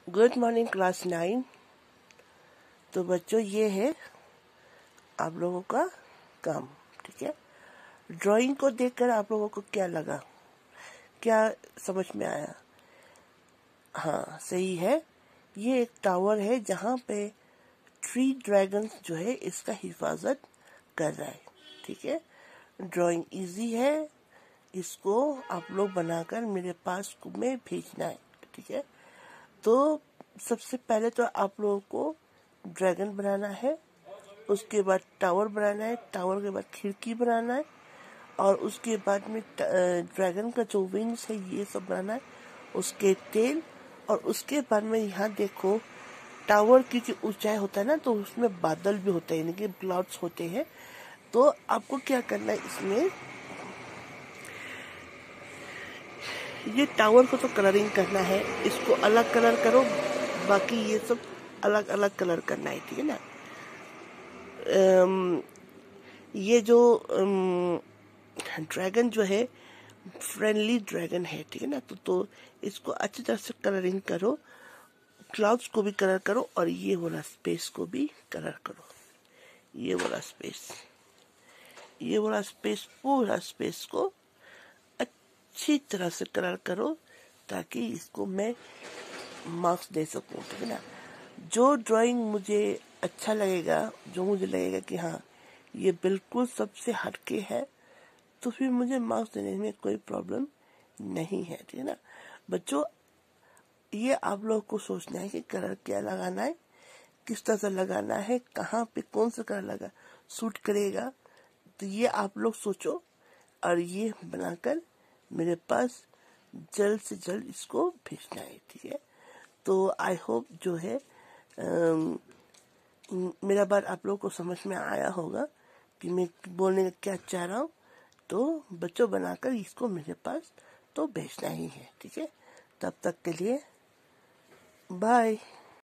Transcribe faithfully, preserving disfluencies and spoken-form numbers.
Good morning class nine. तो बच्चों ये है आप लोगों का काम, ठीक है। ड्राइंग को देखकर आप लोगों को क्या लगा, क्या समझ में आया? हाँ सही है, ये एक टावर है जहाँ पे थ्री ड्रैगन्स जो है इसका हिफाजत कर रहा है, ठीक है। ड्राइंग इजी है, इसको आप लोग बनाकर मेरे पास में भेजना है, ठीक है। तो सबसे पहले तो आप लोगों को ड्रैगन बनाना है, उसके बाद टावर बनाना है, टावर के बाद खिड़की बनाना है, और उसके बाद में ड्रैगन का जो विंग्स है ये सब बनाना है, उसके टेल, और उसके बाद में यहाँ देखो टावर की जो ऊंचाई होता है ना, तो उसमें बादल भी होते हैं, यानी कि क्लाउड्स होते हैं। तो आपको क्या करना है, इसमें ये टावर को तो कलरिंग करना है, इसको अलग कलर करो, बाकी ये सब अलग अलग कलर करना है, ठीक है ना। um, ये जो ड्रैगन um, जो है फ्रेंडली ड्रैगन है, ठीक है ना। तो, तो इसको अच्छी तरह से कलरिंग करो, क्लाउड्स को भी कलर करो, और ये वाला स्पेस को भी कलर करो, ये वाला स्पेस, ये वाला स्पेस, पूरा स्पेस को अच्छी तरह से कलर करो, ताकि इसको मैं मार्क्स दे सकूं, ठीक है ना। जो ड्राइंग मुझे अच्छा लगेगा, जो मुझे लगेगा कि हाँ ये बिल्कुल सबसे हटके है, तो फिर मुझे मार्क्स देने में कोई प्रॉब्लम नहीं है, ठीक है ना। बच्चों ये आप लोग को सोचना है कि कलर क्या लगाना है, किस तरह से लगाना है, कहाँ पे कौन सा कलर लगा सूट करेगा, तो ये आप लोग सोचो, और ये बनाकर मेरे पास जल्द से जल्द इसको भेजना है, ठीक है। तो आई होप जो है आ, मेरा बात आप लोगों को समझ में आया होगा कि मैं बोलने का क्या चाह रहा हूँ। तो बच्चों बनाकर इसको मेरे पास तो भेजना ही है, ठीक है। तब तक के लिए बाय।